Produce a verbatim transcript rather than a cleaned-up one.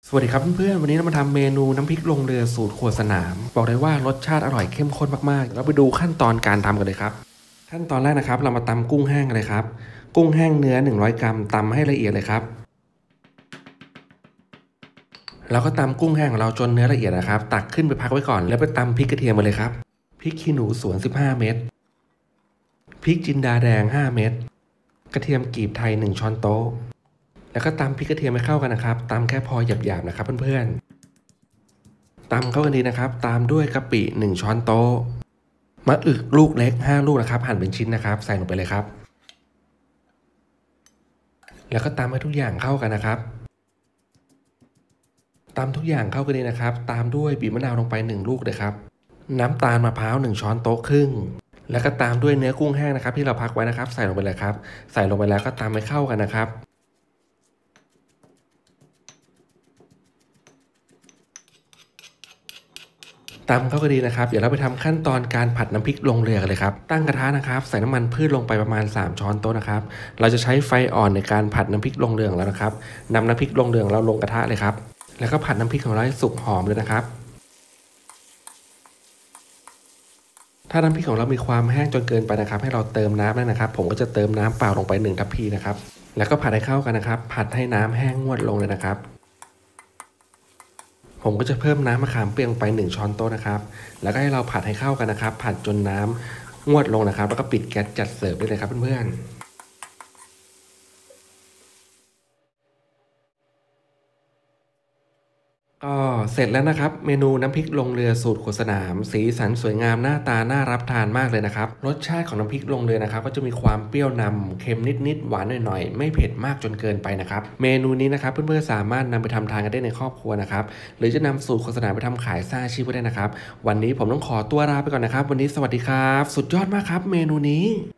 สวัสดีครับเพื่อนๆวันนี้เรามาทำเมนูน้ำพริกลงเรือสูตรครัวสนามบอกเลยว่ารสชาติอร่อยเข้มข้นมากๆเราไปดูขั้นตอนการทำกันเลยครับขั้นตอนแรกนะครับเรามาตำกุ้งแห้งกันเลยครับกุ้งแห้งเนื้อหนึ่งร้อยกรัมตำให้ละเอียดเลยครับเราก็ตำกุ้งแห้งของเราจนเนื้อละเอียดนะครับตักขึ้นไปพักไว้ก่อนแล้วไปตำพริกกระเทียมมาเลยครับพริกขี้หนูสวนสิบห้าเม็ดพริกจินดาแดงห้าเม็ดกระเทียมกรีบไทยหนึ่งช้อนโต๊ะแล้วก็ตำพริกกระเทียมให้เข้ากันนะครับตำแค่พอหยาบๆนะครับเพื่อนๆตำเข้ากันดีนะครับตามด้วยกะปิหนึ่งช้อนโต๊ะมะอึกลูกเล็กห้าลูกนะครับหั่นเป็นชิ้นนะครับใส่ลงไปเลยครับแล้วก็ตำให้ทุกอย่างเข้ากันนะครับตำทุกอย่างเข้ากันดีนะครับตามด้วยบีบมะนาวลงไปหนึ่งลูกเลยครับน้ำตาลมะพร้าวหนึ่งช้อนโต๊ะครึ่งแล้วก็ตามด้วยเนื้อกุ้งแห้งนะครับที่เราพักไว้นะครับใส่ลงไปเลยครับใส่ลงไปแล้วก็ตำให้เข้ากันนะครับตำเข้าก็ดีนะครับเดี๋ยวเราไปทำขั้นตอนการผัดน้ำพริกลงเรือกันเลยครับตั้งกระทะนะครับใส่น้ำมันพืชลงไปประมาณสามช้อนโต๊ะนะครับเราจะใช้ไฟอ่อนในการผัดน้ำพริกลงเรือแล้วนะครับนำน้ำพริกลงเรือเราลงกระทะเลยครับแล้วก็ผัดน้ำพริกของเราให้สุกหอมเลยนะครับถ้าน้ำพริกของเรามีความแห้งจนเกินไปนะครับให้เราเติมน้ำได้นะครับผมก็จะเติมน้ำเปล่าลงไปหนึ่งทัพพีนะครับแล้วก็ผัดให้เข้ากันนะครับผัดให้น้ำแห้งงวดลงเลยนะครับผมก็จะเพิ่มน้ำมะขามเปียกไปหนึ่งช้อนโต๊ะนะครับแล้วก็ให้เราผัดให้เข้ากันนะครับผัดจนน้ำงวดลงนะครับแล้วก็ปิดแก๊สจัดเสิร์ฟได้เลยครับเพื่อนๆก็เสร็จแล้วนะครับเมนูน้ำพริกลงเรือสูตรขวดสนามสีสันสวยงามหน้าตาน่ารับทานมากเลยนะครับรสชาติของน้ำพริกลงเรือนะครับก็จะมีความเปรี้ยวนำเค็มนิดๆหวานหน่อยๆไม่เผ็ดมากจนเกินไปนะครับเมนูนี้นะครับเพื่อนๆสามารถนำไปทำทานกันได้ในครอบครัวนะครับหรือจะนำสูตรขวดสนามไปทำขายสร้างอาชีพก็ได้นะครับวันนี้ผมต้องขอตัวลาไปก่อนนะครับวันนี้สวัสดีครับสุดยอดมากครับเมนูนี้